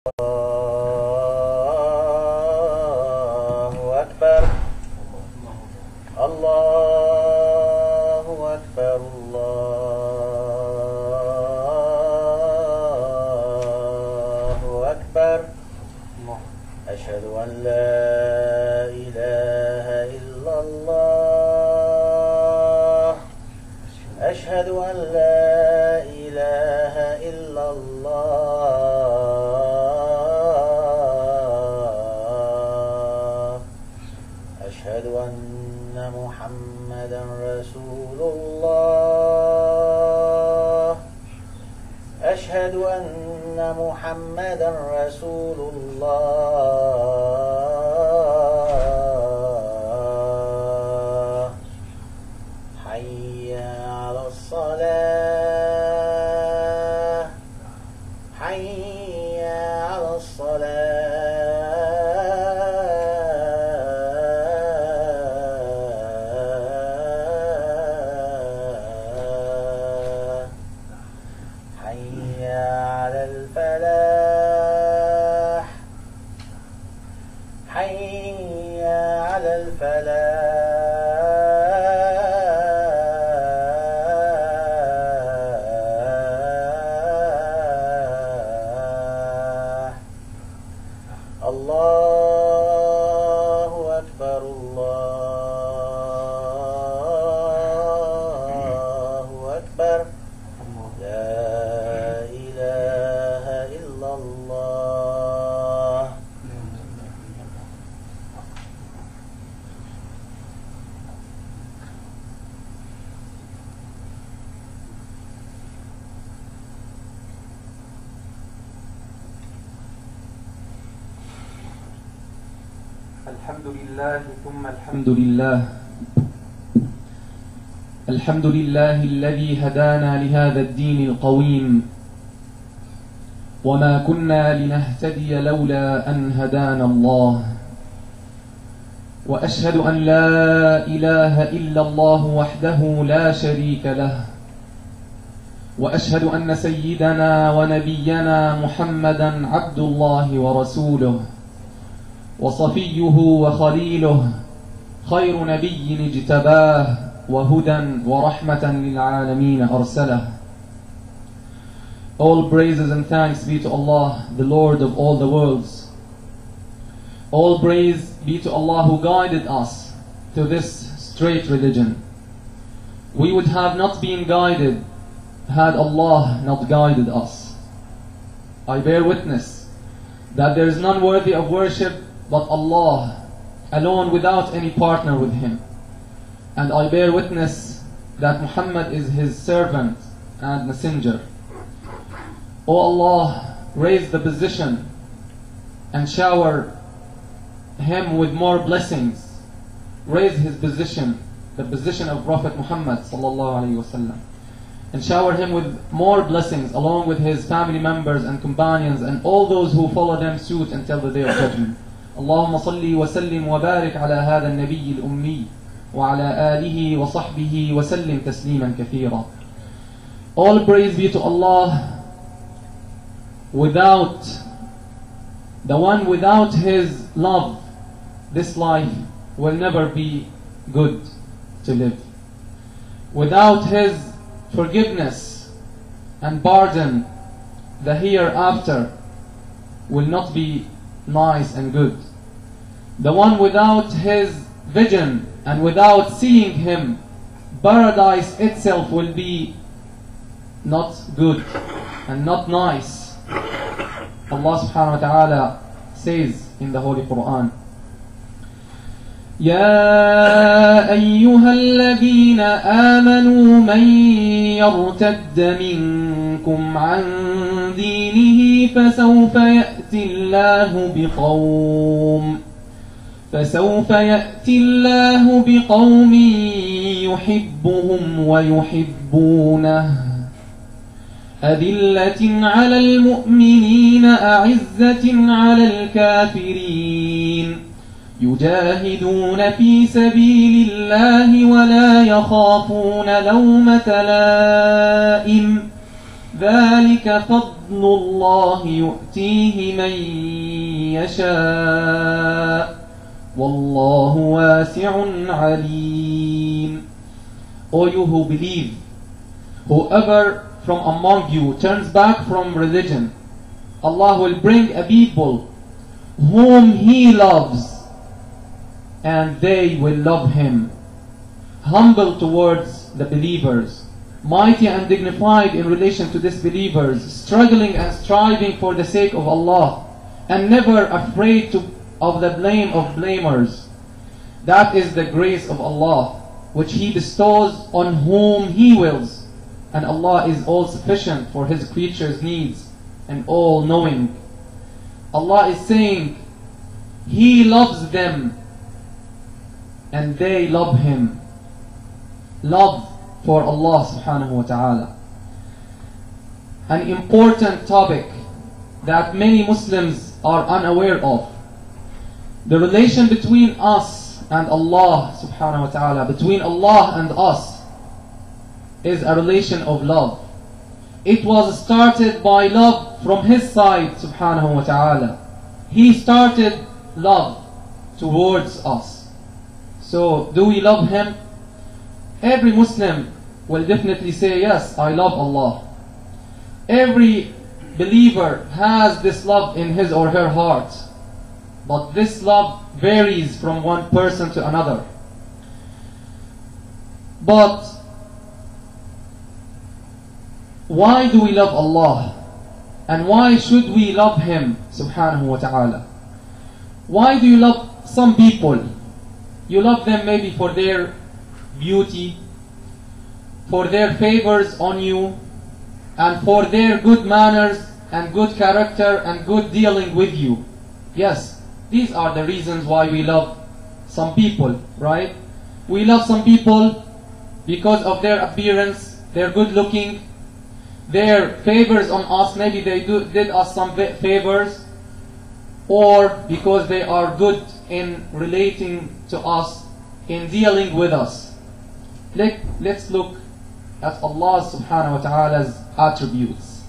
أكبر. الله أكبر. الله أكبر. أشهد أن لا إله إلا الله. أشهد أن لا إله إلا الله. أشهد أن محمدا رسول الله. أشهد أن محمدا رسول الله. حي على الصلاة. حي على الصلاة. حي على الفلاح. حي على الفلاح. الله أكبر. الله أكبر. لا إله إلا الله. الحمد لله ثم الحمد لله. الحمد لله الذي هدانا لهذا الدين القويم، وما كنا لنهتدي لولا أن هدانا الله. وأشهد أن لا إله إلا الله وحده لا شريك له، وأشهد أن سيدنا ونبينا محمدا عبد الله ورسوله وصفيه وخليله، خير نبي اجتباه وهدى ورحمة للعالمين أرسله. All praises and thanks be to Allah, the Lord of all the worlds. All praise be to Allah who guided us to this straight religion. We would have not been guided had Allah not guided us. I bear witness that there is none worthy of worship but Allah, alone without any partner with Him. And I bear witness that Muhammad is His servant and messenger. O Allah, raise the position and shower him with more blessings. Raise his position, the position of Prophet Muhammad sallallahu alaihi wasallam, and shower him with more blessings along with his family members and companions and all those who follow them suit until the day of judgment. اللهم صل وسلم وبارك على هذا النبي الأمي وعلى آله وصحبه وسلم تسليما كثيرا. All praise be to Allah. Without the one, without His love, this life will never be good to live. Without His forgiveness and pardon, the hereafter will not be nice and good. The one without His vision and without seeing Him, paradise itself will be not good and not nice. Allah subhanahu wa ta'ala says in the Holy Quran, يا أيها الذين آمنوا من يرتد منكم عن دينه فسوف يأتي الله بقوم يحبهم ويحبونه أذلة على المؤمنين أعزة على الكافرين يجاهدون في سبيل الله ولا يخافون لومة لائم ذلك فضل الله يؤتيه من يشاء والله واسع عليم. O you who believe, whoever from among you turns back from religion, Allah will bring a people whom He loves, and they will love Him, humble towards the believers, mighty and dignified in relation to disbelievers, struggling and striving for the sake of Allah, and never afraid of the blame of blamers. That is the grace of Allah, which He bestows on whom He wills, and Allah is all sufficient for His creatures' needs and all knowing. Allah is saying He loves them and they love Him. Love for Allah subhanahu wa ta'ala. An important topic that many Muslims are unaware of. The relation between us and Allah subhanahu wa ta'ala, between Allah and us, is a relation of love. It was started by love from His side subhanahu wa ta'ala. He started love towards us. So do we love Him? Every Muslim will definitely say, yes, I love Allah. Every believer has this love in his or her heart. But this love varies from one person to another. But why do we love Allah? And why should we love Him subhanahu wa ta'ala? Why do you love some people? You love them maybe for their beauty, for their favors on you, and for their good manners and good character and good dealing with you. Yes, these are the reasons why we love some people, right? We love some people because of their appearance, they're good looking, their favors on us, maybe they did us some favors, or because they are good in relating to us, in dealing with us. Let's look at Allah subhanahu wa ta'ala's attributes.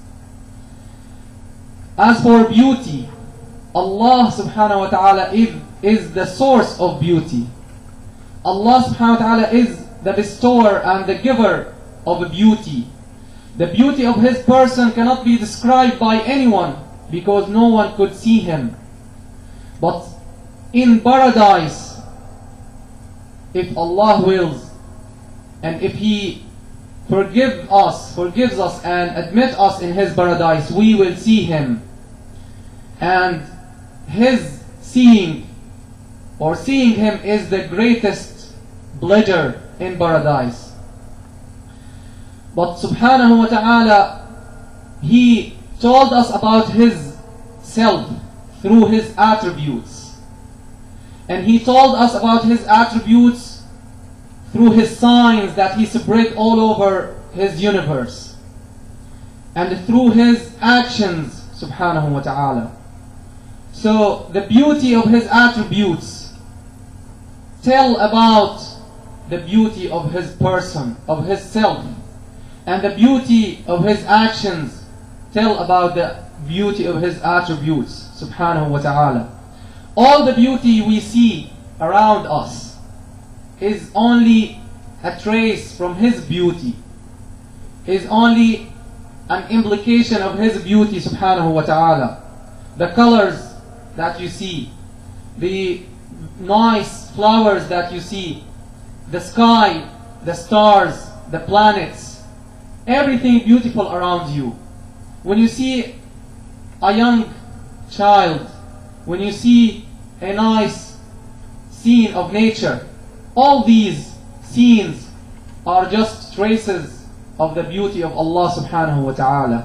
As for beauty, Allah subhanahu wa ta'ala is the source of beauty. Allah subhanahu wa ta'ala is the bestower and the giver of beauty. The beauty of His person cannot be described by anyone because no one could see Him. But in paradise, if Allah wills, and if He forgives us and admit us in His paradise, we will see Him. And His seeing Him is the greatest pleasure in paradise. But subhanahu wa ta'ala, He told us about His self through His attributes. And He told us about His attributes through His signs that He spread all over His universe. And through His actions, subhanahu wa ta'ala. So the beauty of His attributes tell about the beauty of His person, of His self. And the beauty of His actions tell about the beauty of His attributes, subhanahu wa ta'ala. All the beauty we see around us is only a trace from His beauty, is only an implication of His beauty, subhanahu wa ta'ala. The colors that you see, the nice flowers that you see, the sky, the stars, the planets, everything beautiful around you. When you see a young child, when you see a nice scene of nature, all these scenes are just traces of the beauty of Allah subhanahu wa ta'ala.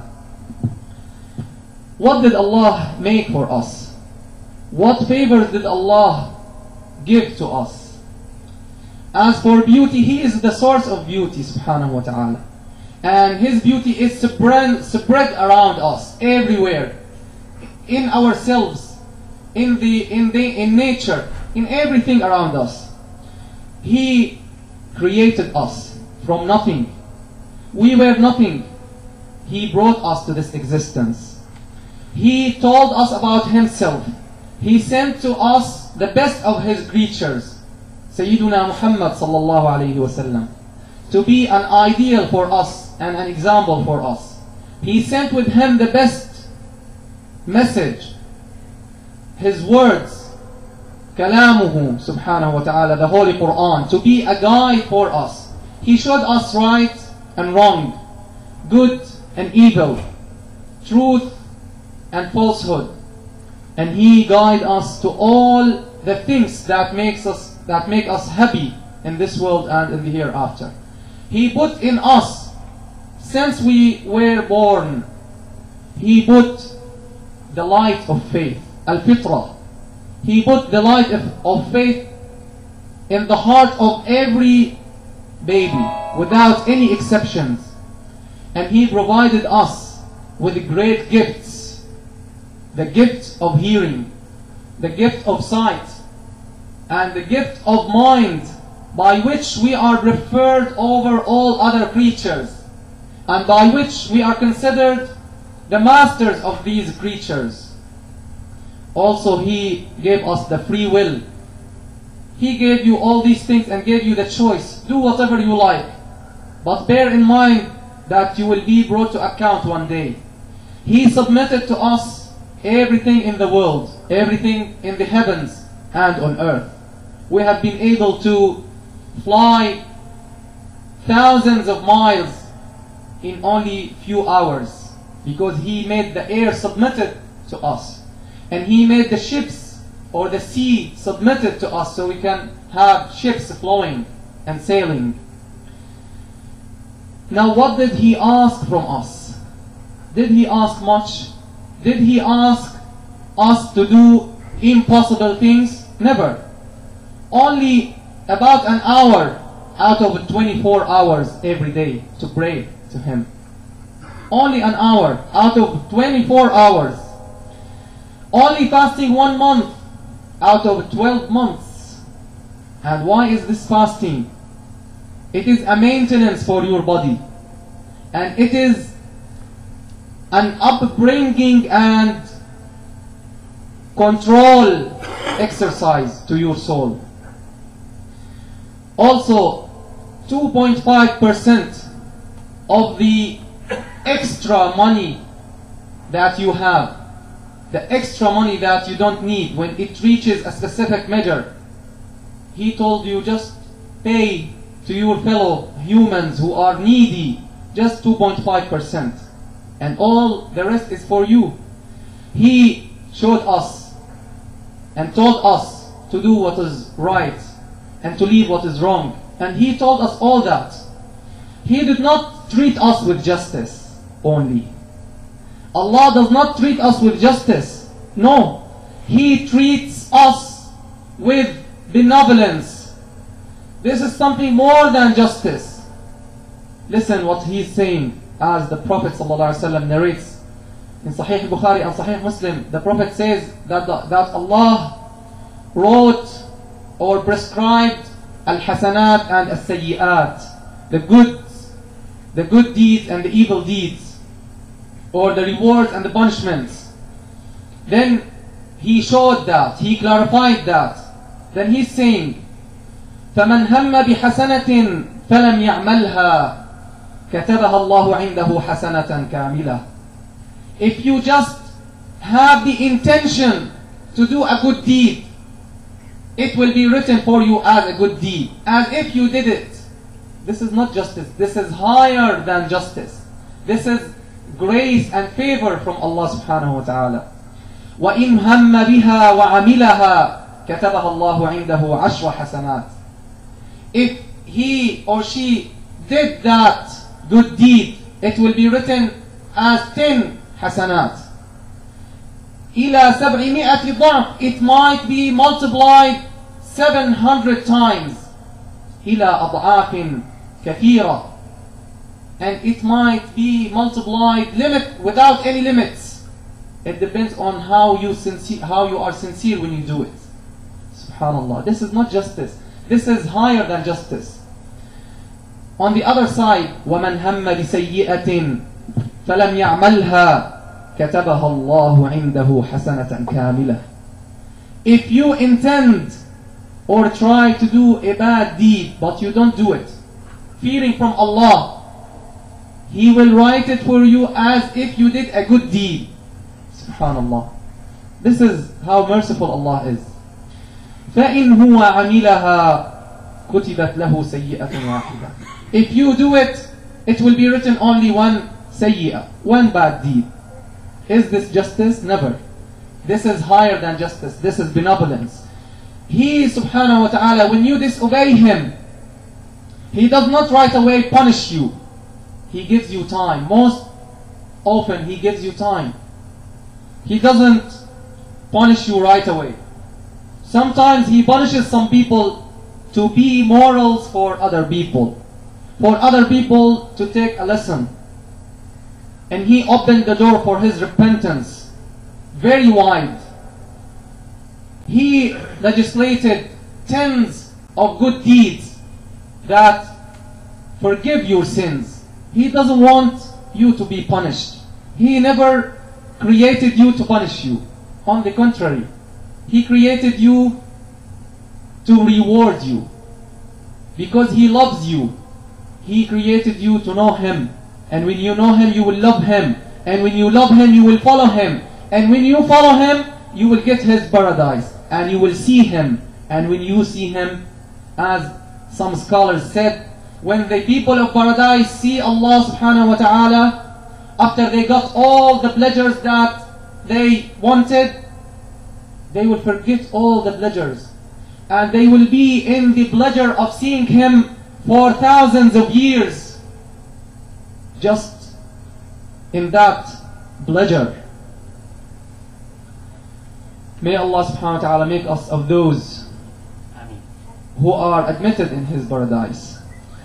What did Allah make for us? What favors did Allah give to us? As for beauty, He is the source of beauty subhanahu wa ta'ala. And His beauty is spread around us, everywhere, in ourselves, in nature, in everything around us. He created us from nothing. We were nothing. He brought us to this existence. He told us about Himself. He sent to us the best of His creatures, Sayyiduna Muhammad sallallahu alayhi wasallam, to be an ideal for us and an example for us. He sent with Him the best message, His words, Kalamuhu subhanahu wa ta'ala, the Holy Quran, to be a guide for us. He showed us right and wrong, good and evil, truth and falsehood. And He guided us to all the things that make us happy in this world and in the hereafter. He put in us, since we were born, He put the light of faith, al-fitrah. He put the light of faith in the heart of every baby, without any exceptions. And He provided us with great gifts. The gift of hearing, the gift of sight, and the gift of mind, by which we are preferred over all other creatures, and by which we are considered the masters of these creatures. Also, He gave us the free will. He gave you all these things and gave you the choice. Do whatever you like. But bear in mind that you will be brought to account one day. He submitted to us everything in the world, everything in the heavens and on earth. We have been able to fly thousands of miles in only few hours, because He made the air submitted to us, and He made the ships or the sea submitted to us, so we can have ships flowing and sailing. Now, what did He ask from us? Did He ask much? Did He ask us to do impossible things? Never. Only about an hour out of 24 hours every day to pray to Him. Only an hour out of 24 hours. Only fasting 1 month out of 12 months. And why is this fasting? It is a maintenance for your body. And it is an upbringing and control exercise to your soul. Also, 2.5% of the extra money that you have, the extra money that you don't need, when it reaches a specific measure, He told you just pay to your fellow humans who are needy just 2.5%, and all the rest is for you. He showed us and told us to do what is right and to leave what is wrong, and He told us all that. He did not treat us with justice only. Allah does not treat us with justice. No, He treats us with benevolence. This is something more than justice. Listen what He's saying, as the Prophet ﷺ narrates in Sahih Bukhari and Sahih Muslim. The Prophet says that Allah wrote or prescribed al-hasanat and al-sayyi'at, the good deeds and the evil deeds, or the rewards and the punishments. Then He showed that, He clarified that. Then He's saying, فَمَنْ هَمَّ بِحَسَنَةٍ فَلَمْ يَعْمَلْهَا كَتَبَهَا اللَّهُ عِنْدَهُ حَسَنَةً كَامِلَةً. If you just have the intention to do a good deed, it will be written for you as a good deed, as if you did it. This is not justice. This is higher than justice. This is grace and favor from Allah subhanahu wa ta'ala. وَإِنْ هَمَّ بِهَا وَعَمِلَهَا كَتَبَهَا اللَّهُ عِنْدَهُ عَشْرَ حَسَنَاتٍ. If he or she did that good deed, it will be written as 10 hasanat. إِلَى 700 ضَعْفٍ. It might be multiplied 700 times. إِلَى أَضْعَافٍ كَثِيرًا. And it might be multiplied without any limits. It depends on how you are sincere when you do it. Subhanallah. This is not justice. This is higher than justice. On the other side, وَمَنْ هَمَّ بِسَيِّئَةٍ فلم يعملها كتبها الله عنده حسنة كاملة. If you intend or try to do a bad deed but you don't do it, fearing from Allah, He will write it for you as if you did a good deed. Subhanallah. This is how merciful Allah is. فَإِنْ هُوَ عَمِلَهَا كُتِبَتْ لَهُ سَيِّئَةٌ وَاحِدَةٌ. If you do it, it will be written only one sayyi'ah, one bad deed. Is this justice? Never. This is higher than justice. This is benevolence. He subhanahu wa ta'ala, when you disobey Him, He does not right away punish you. He gives you time. Most often He gives you time. He doesn't punish you right away. Sometimes He punishes some people to be morals for other people. For other people to take a lesson. And He opened the door for His repentance very wide. He legislated tens of good deeds that forgive your sins. He doesn't want you to be punished. He never created you to punish you. On the contrary, He created you to reward you. Because He loves you, He created you to know Him. And when you know Him, you will love Him. And when you love Him, you will follow Him. And when you follow Him, you will get His paradise. And you will see Him. And when you see Him, as some scholars said, when the people of paradise see Allah subhanahu wa ta'ala, after they got all the pleasures that they wanted, they will forget all the pleasures. And they will be in the pleasure of seeing Him for thousands of years. Just in that pleasure. May Allah subhanahu wa ta'ala make us of those who are admitted in His paradise.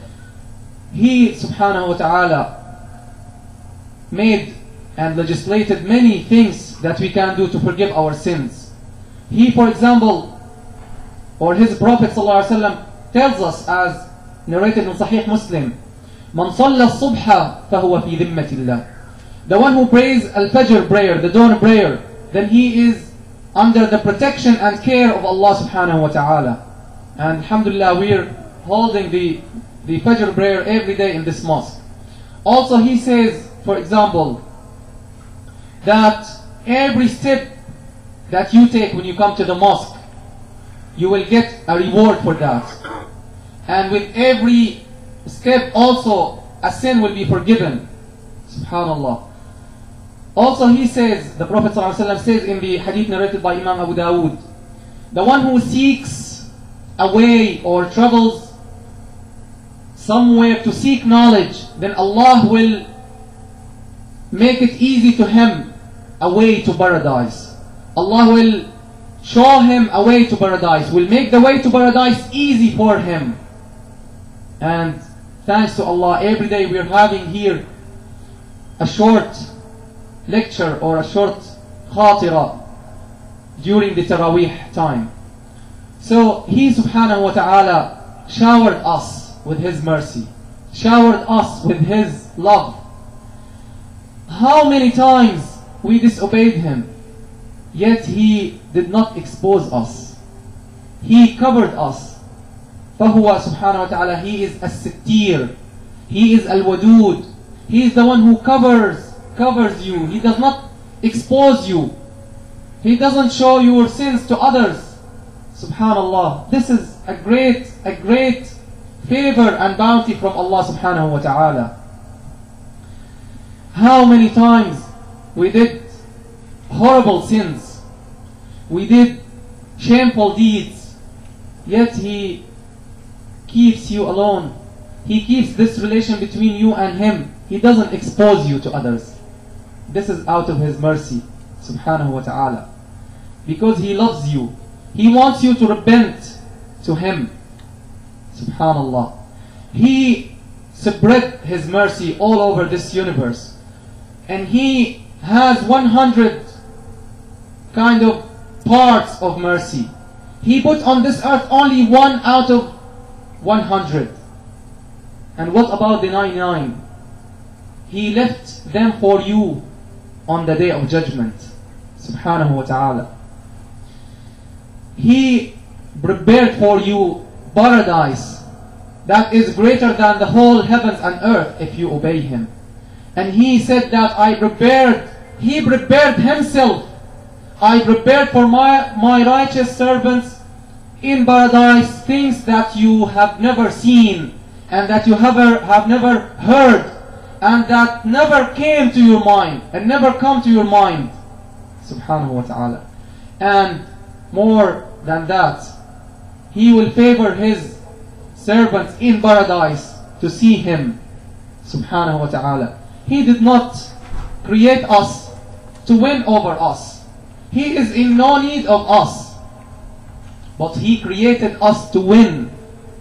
He subhanahu wa ta'ala made and legislated many things that we can do to forgive our sins. He, for example, or His Prophet sallallahu alaihi wasallam tells us, as narrated in Sahih Muslim, Man salla subha fahuwa fi dhimmatillah. The one who prays al-fajr prayer, the dawn prayer, then he is under the protection and care of Allah subhanahu wa ta'ala. And alhamdulillah, we are holding the fajr prayer every day in this mosque. Also he says, for example, that every step that you take when you come to the mosque, you will get a reward for that. And with every step also a sin will be forgiven. Subhanallah. Also he says, the Prophet ﷺ says in the hadith narrated by Imam Abu Dawood, the one who seeks a way or travels somewhere to seek knowledge, then Allah will make it easy to him a way to paradise. Allah will show him a way to paradise, will make the way to paradise easy for him. And thanks to Allah, every day we are having here a short lecture or a short khatira during the Taraweeh time. So He subhanahu wa ta'ala showered us with His mercy, showered us with His love. How many times we disobeyed Him, yet He did not expose us. He covered us. فهو سبحانه وتعالى, He is as-sittir, He is al-wadud, He is the one who covers you. He does not expose you. He doesn't show your sins to others. Subhanallah. This is a great favor and bounty from Allah subhanahu wa ta'ala. How many times we did horrible sins, we did shameful deeds, yet He keeps you alone. He keeps this relation between you and Him. He doesn't expose you to others. This is out of His mercy subhanahu wa ta'ala. Because He loves you. He wants you to repent to Him. Subhanallah. He spread His mercy all over this universe. And He has 100 kind of parts of mercy. He put on this earth only one out of 100. And what about the 99? He left them for you on the day of judgment. Subhanahu wa ta'ala. He prepared for you paradise that is greater than the whole heavens and earth if you obey Him. And He said that He prepared Himself. I prepared for my righteous servants in paradise things that you have never seen and that you have never heard and that never came to your mind and never come to your mind. Subhanahu wa ta'ala. And more than that, He will favor His servants in paradise to see Him. Subhanahu wa ta'ala. He did not create us to win over us. He is in no need of us. But He created us to win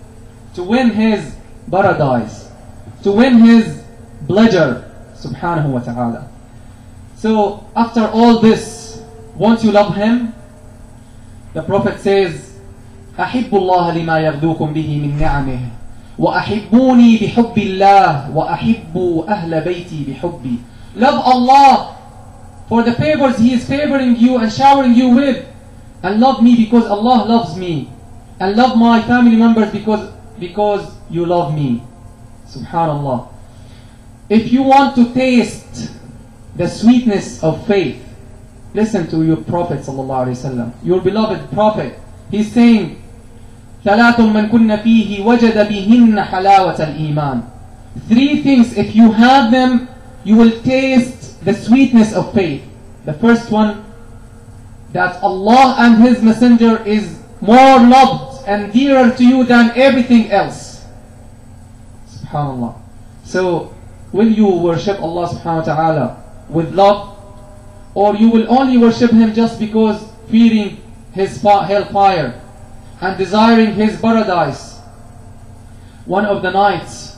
His paradise, to win His pleasure. Subhanahu wa ta'ala. So after all this, once you love Him, the Prophet says, أحب الله لما يغدوكم به من نعمه وأحبوني بحب الله وأحب أهل بيتي بحبي. Love Allah for the favors He is favoring you and showering you with, and love me because Allah loves me, and love my family members because you love me. Subhanallah. If you want to taste the sweetness of faith, listen to your Prophet sallallahu alaihi wasallam, your beloved Prophet. He's saying, ثلاث من كن فيه وجد بهن حلاوة الإيمان. Three things, if you have them, you will taste the sweetness of faith. The first one, that Allah and His Messenger is more loved and dearer to you than everything else. Subhanallah. So, will you worship Allah subhanahu wa ta'ala with love, or you will only worship Him just because fearing His hellfire and desiring His paradise? One of the nights,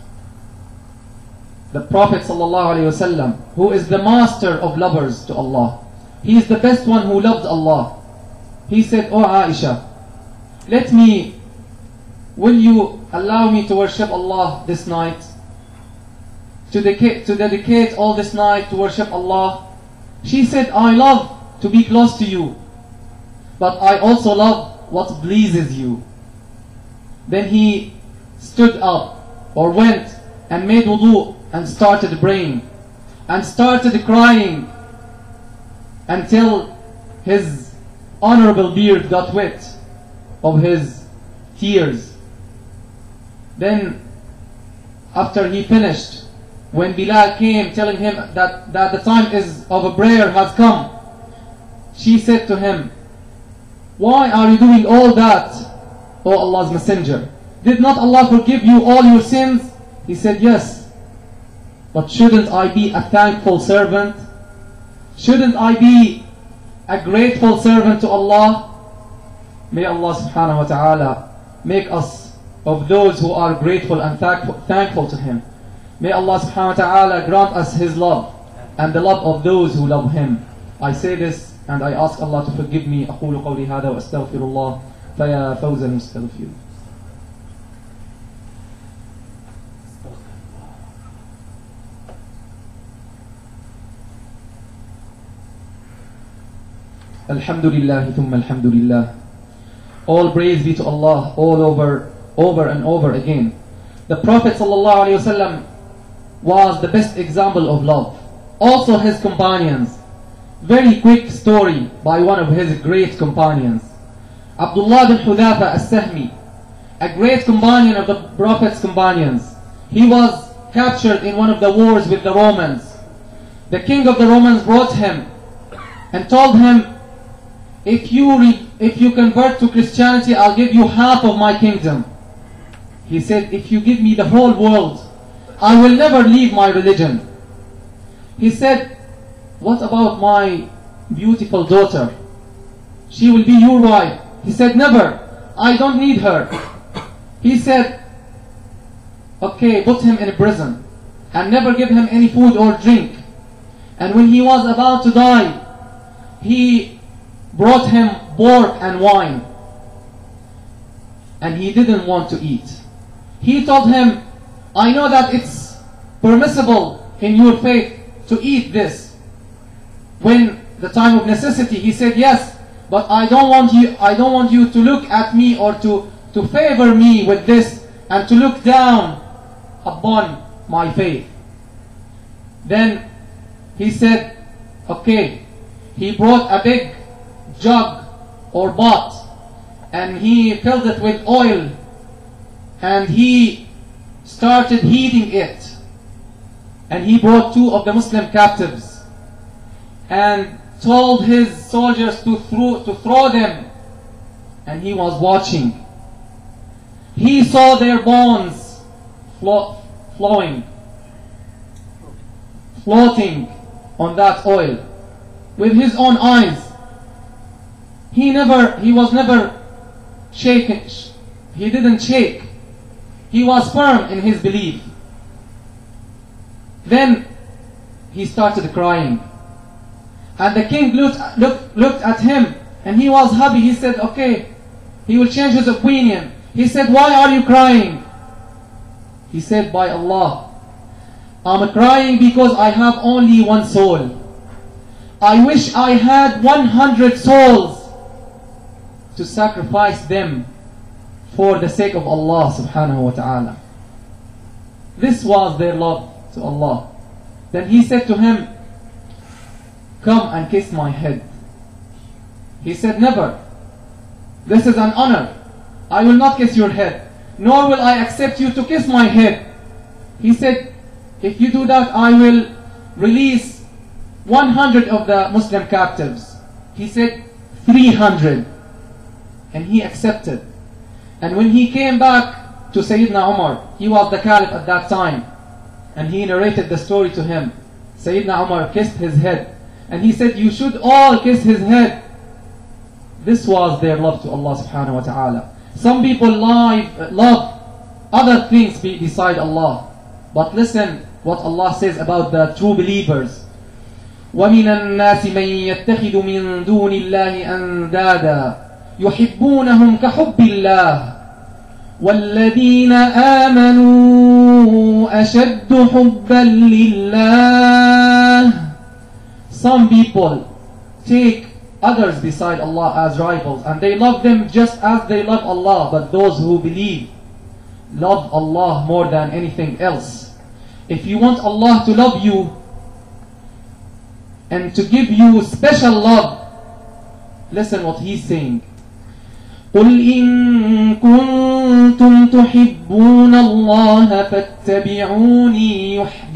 the Prophet ﷺ, who is the master of lovers to Allah, he is the best one who loved Allah. He said, "O Aisha, will you allow me to worship Allah this night? To dedicate all this night to worship Allah?" She said, "I love to be close to you, but I also love what pleases you." Then he stood up or went and made wudu and started praying and started crying until his honorable beard got wet of his tears. Then after he finished, when Bilal came telling him that the time of a prayer has come, she said to him, "Why are you doing all that, O Allah's Messenger? Did not Allah forgive you all your sins?" He said, "Yes, but shouldn't I be a thankful servant? Shouldn't I be a grateful servant to Allah?" May Allah subhanahu wa ta'ala make us of those who are grateful and thankful to Him. May Allah subhanahu wa ta'ala grant us His love and the love of those who love Him. I say this and I ask Allah to forgive me. أقول قولي هذا وأستغفر الله فيا فوز المستغفر. Alhamdulillah thumma alhamdulillah. All praise be to Allah all over and over again. The Prophet sallallahu alaihi wasallam was the best example of love. Also his companions. Very quick story by one of his great companions, Abdullah bin Hudhafa as-Sahmi, a great companion of the Prophet's companions. He was captured in one of the wars with the Romans. The king of the Romans brought him and told him, if you convert to Christianity, I'll give you half of my kingdom. He said, if you give me the whole world, I will never leave my religion. He said, what about my beautiful daughter? She will be your wife. He said, never, I don't need her. He said, okay, put him in a prison and never give him any food or drink. And when he was about to die, he brought him pork and wine, and he didn't want to eat. He told him, I know that it's permissible in your faith to eat this? When the time of necessity, he said, yes, but I don't want you to look at me or to favor me with this and to look down upon my faith. Then he said, okay. He brought a big jug or pot and he filled it with oil and he started heating it, and he brought 2 of the Muslim captives and told his soldiers to throw them, and he was watching. He saw their bones floating on that oil with his own eyes. He was never shaken. He didn't shake. He was firm in his belief. Then he started crying, and the king looked at him, and he was happy. He said, okay, he will change his opinion. He said, why are you crying? He said, by Allah, I'm crying because I have only one soul. I wish I had 100 souls to sacrifice them for the sake of Allah subhanahu wa ta'ala. This was their love to Allah. Then he said to him, come and kiss my head. He said, never. This is an honor. I will not kiss your head, nor will I accept you to kiss my head. He said, if you do that, I will release 100 of the Muslim captives. He said, 300. And he accepted. And when he came back to Sayyidina Umar, he was the caliph at that time, and he narrated the story to him. Sayyidina Umar kissed his head, and he said, you should all kiss his head. This was their love to Allah subhanahu wa ta'ala. Some people love other things beside Allah. But listen what Allah says about the true believers. وَمِنَ النَّاسِ مَنْ يَتَّخِذُ مِنْ دُونِ اللَّهِ أَنْدَادًا يحبونهم كحب الله والذين آمنوا أشد حبا لله. Some people take others beside Allah as rivals, and they love them just as they love Allah. But those who believe love Allah more than anything else. If you want Allah to love you and to give you special love, listen what he's saying. قل إن كنتم تحبون الله فاتبعوني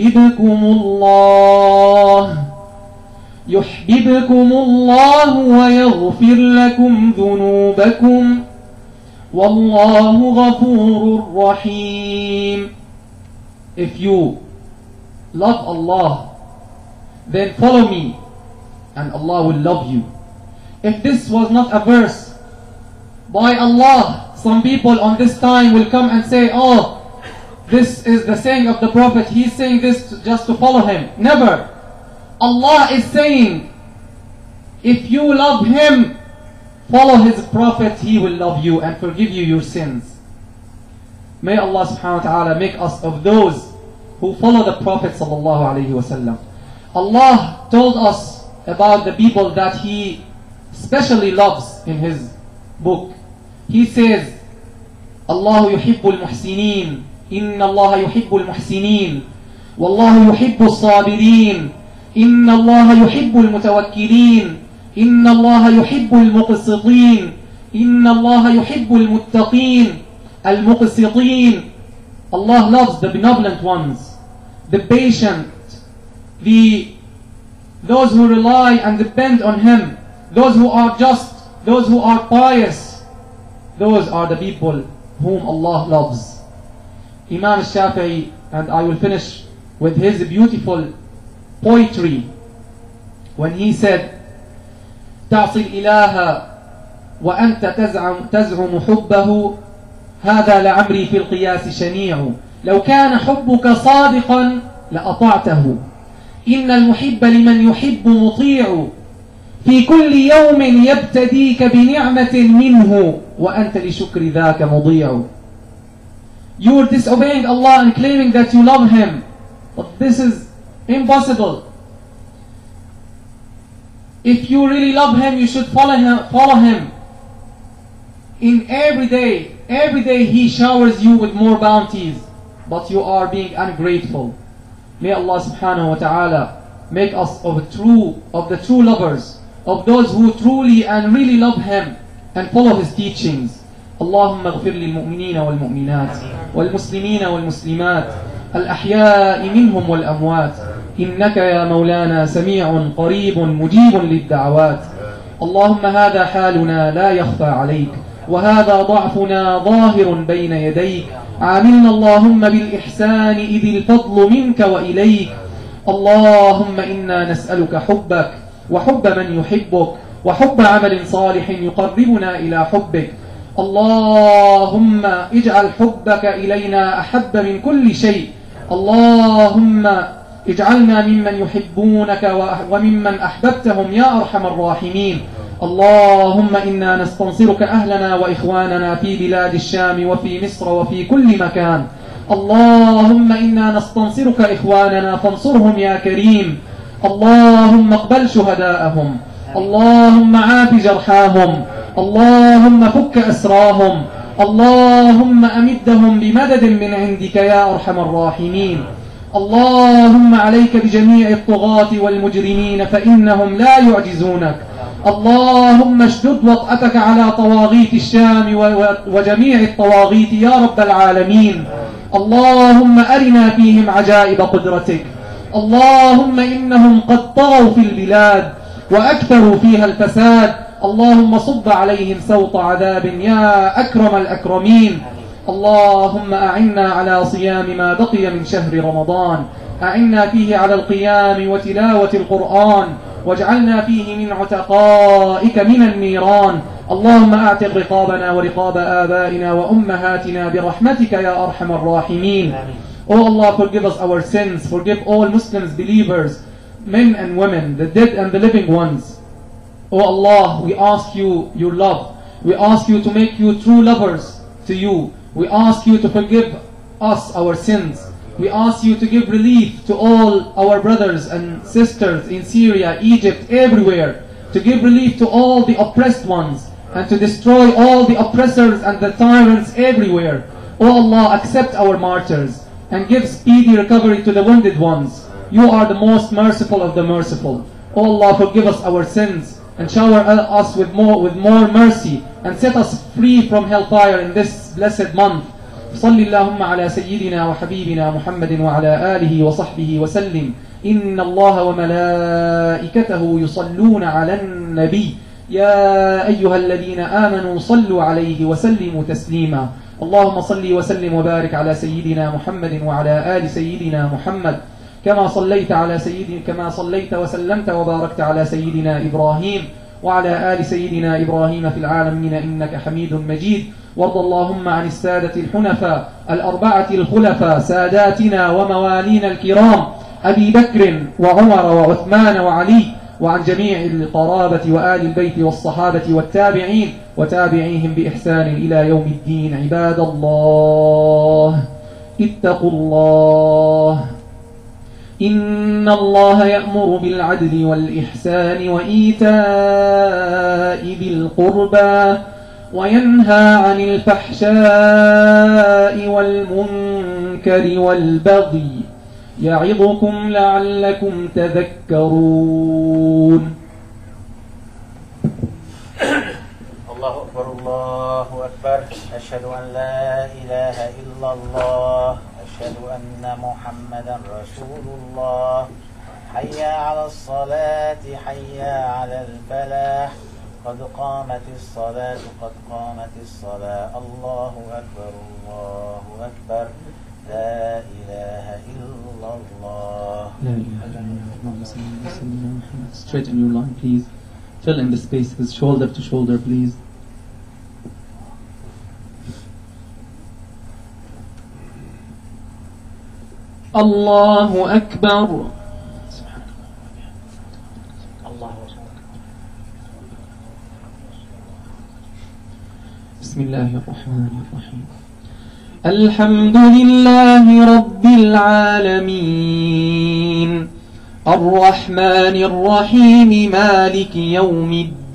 يحببكم الله ويغفر لكم ذنوبكم والله غفور رحيم. If you love Allah, then follow me and Allah will love you. If this was not a verse by Allah, some people on this time will come and say, oh, this is the saying of the Prophet, he's saying this just to follow him. Never. Allah is saying, if you love him, follow his Prophet, he will love you and forgive you your sins. May Allah subhanahu wa ta'ala make us of those who follow the Prophet sallallahu alayhi wa sallam. Allah told us about the people that he specially loves in his book. He says, Allah yuhibbul muhsinin, inna Allah yuhibbul muhsinin, wallahu yuhibbul sabirin, inna Allah yuhibbul mutawakkilin, inna Allah yuhibbul muqsitin, inna Allah yuhibbul muttaqin, al-muqsitin. Allah loves the benevolent ones, the patient, those who rely and depend on him, those who are just, those who are pious. Those are the people whom Allah loves. Imam Shafi'i, and I will finish with his beautiful poetry when he said, تعصي الإله وأنت تزعم حبه هذا لعمري في القياس شنيع لو كان حبك صادقا لأطعته إن المحب لمن يحب مطيع في كل يوم يبتديك بنعمة منه وأنت لشكر ذاك مضيع. You are disobeying Allah and claiming that you love him, but this is Impossible. If you really love him, you should follow him. In every day he showers you with more bounties, but you are being ungrateful. May Allah subhanahu wa ta'ala make us of the true lovers, of those who truly and really love him and follow his teachings. اللهم اغفر للمؤمنين والمؤمنات والمسلمين والمسلمات الأحياء منهم والأموات إنك يا مولانا سميع قريب مجيب للدعوات. اللهم هذا حالنا لا يخفى عليك، وهذا ضعفنا ظاهر بين يديك. عاملنا اللهم بالإحسان إذ الفضل منك وإليك. اللهم إنا نسألك حبك وحب من يحبك وحب عمل صالح يقربنا إلى حبك. اللهم اجعل حبك إلينا أحب من كل شيء. اللهم اجعلنا ممن يحبونك وممن أحببتهم يا أرحم الراحمين. اللهم إنا نستنصرك أهلنا وإخواننا في بلاد الشام وفي مصر وفي كل مكان. اللهم إنا نستنصرك إخواننا فانصرهم يا كريم. اللهم اقبل شهداءهم. اللهم عاف جرحاهم. اللهم فك أسراهم. اللهم أمدهم بمدد من عندك يا أرحم الراحمين. اللهم عليك بجميع الطغاة والمجرمين فإنهم لا يعجزونك. اللهم اشدد وطأتك على طواغيت الشام وجميع الطواغيت يا رب العالمين. اللهم أرنا فيهم عجائب قدرتك. اللهم إنهم قد طغوا في البلاد وأكثروا فيها الفساد. اللهم صب عليهم سوط عذاب يا أكرم الأكرمين. اللهم أعنا على صيام ما بقي من شهر رمضان. أعنا فيه على القيام وتلاوة القرآن، واجعلنا فيه من عتقائك من النيران. اللهم أعتق رقابنا ورقاب آبائنا وأمهاتنا برحمتك يا أرحم الراحمين. Oh Allah, forgive us our sins. Forgive all Muslims, believers, men and women, the dead and the living ones. Oh Allah, we ask you your love. We ask you to make you true lovers to you. We ask you to forgive us our sins. We ask you to give relief to all our brothers and sisters in Syria, Egypt, everywhere. To give relief to all the oppressed ones and to destroy all the oppressors and the tyrants everywhere. Oh Allah, accept our martyrs and give speedy recovery to the wounded ones. You are the most merciful of the merciful. Oh Allah, forgive us our sins and shower us with more mercy and set us free from hellfire in this blessed month. صل اللهم على سيدنا وحبيبنا محمد وعلى آله وصحبه وسلم. إن الله وملائكته يصلون على النبي يا أيها الذين آمنوا صلوا عليه وسلموا تسليما. اللهم صل وسلم وبارك على سيدنا محمد وعلى آل سيدنا محمد كما صليت وسلمت وباركت على سيدنا إبراهيم وعلى آل سيدنا إبراهيم في العالمين إنك حميد مجيد. وارض اللهم عن السادة الحنفاء الأربعة الخلفاء ساداتنا وموالينا الكرام أبي بكر وعمر وعثمان وعلي، وعن جميع القرابة وآل البيت والصحابة والتابعين وتابعيهم بإحسان إلى يوم الدين. عباد الله اتقوا الله. إن الله يأمر بالعدل والإحسان وإيتاء ذي القربى وينهى عن الفحشاء والمنكر والبغي يعظكم لعلكم تذكرون. الله أكبر الله أكبر. أشهد أن لا إله إلا الله. أشهد أن محمدا رسول الله. حي على الصلاة حي على الفلاح. قد قامت الصلاة قد قامت الصلاة. الله أكبر الله أكبر. لا إله إلا الله. Straight in your line, please. Fill in the spaces, shoulder to shoulder, please. الله أكبر. بسم الله الرحمن الرحيم. الحمد لله رب العالمين الرحمن الرحيم مالك يوم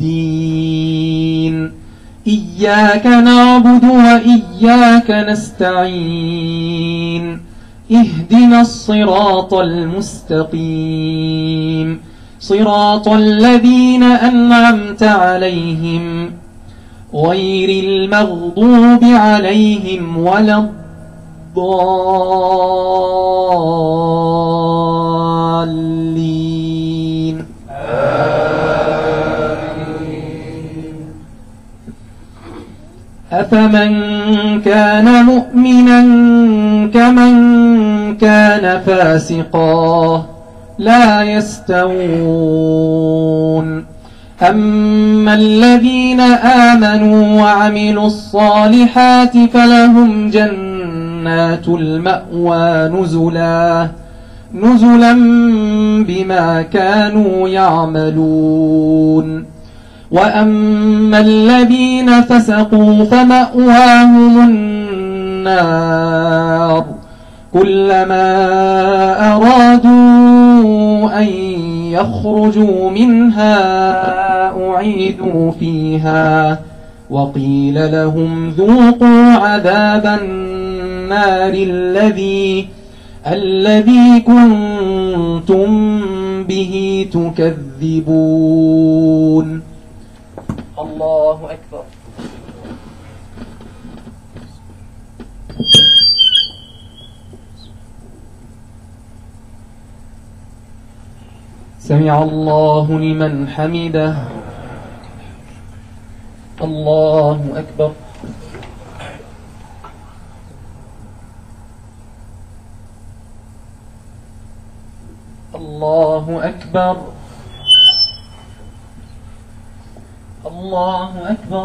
الدين إياك نعبد وإياك نستعين اهدنا الصراط المستقيم صراط الذين أنعمت عليهم غير المغضوب عليهم ولا الضالين أفمن كان مؤمنا كمن كان فاسقا لا يستوون أما الذين آمنوا وعملوا الصالحات فلهم جنات المأوى نزلا بما كانوا يعملون وأما الذين فسقوا فمأواهم النار كلما أرادوا أن يخرجوا منها أعيدوا فيها وقيل لهم ذوقوا عذاب النار الذي كنتم به تكذبون. الله أكبر. سمع الله لمن حمده. الله أكبر. الله أكبر. الله أكبر.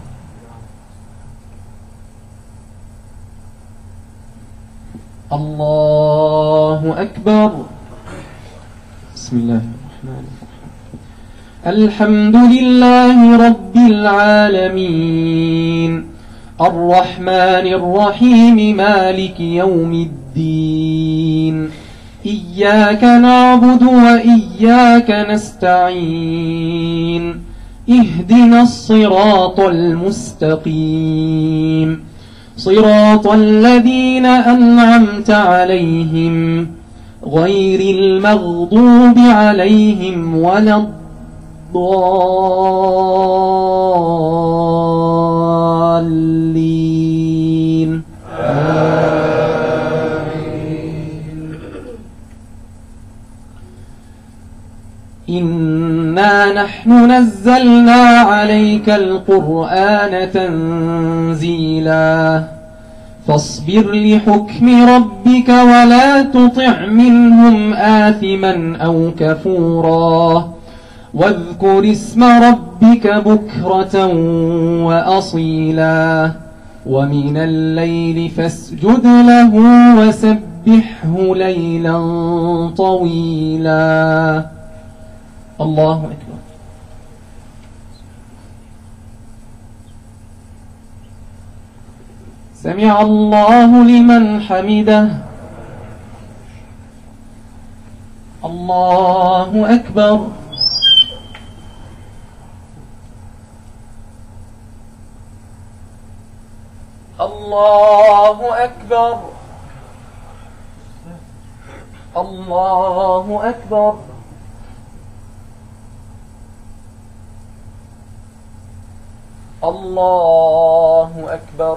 الله أكبر. بسم الله الرحمن الرحيم. الحمد لله رب العالمين الرحمن الرحيم مالك يوم الدين إياك نعبد وإياك نستعين اهدنا الصراط المستقيم صراط الذين أنعمت عليهم غير المغضوب عليهم ولا الضالين آمين. إنا نحن نزلنا عليك القرآن تنزيلا فاصبر لحكم ربك ولا تطع منهم آثما أو كفورا واذكر اسم ربك بكرة وأصيلا ومن الليل فاسجد له وسبحه ليلا طويلا. الله أكبر. سمع الله لمن حمده. الله أكبر. الله أكبر. الله أكبر. الله أكبر.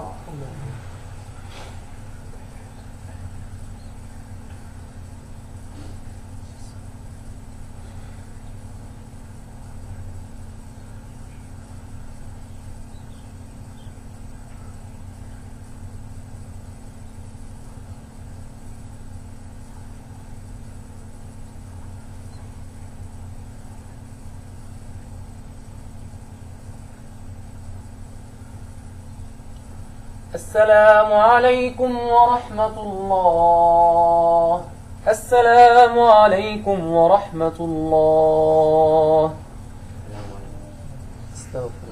السلام عليكم ورحمة الله. السلام عليكم ورحمة الله. استغفر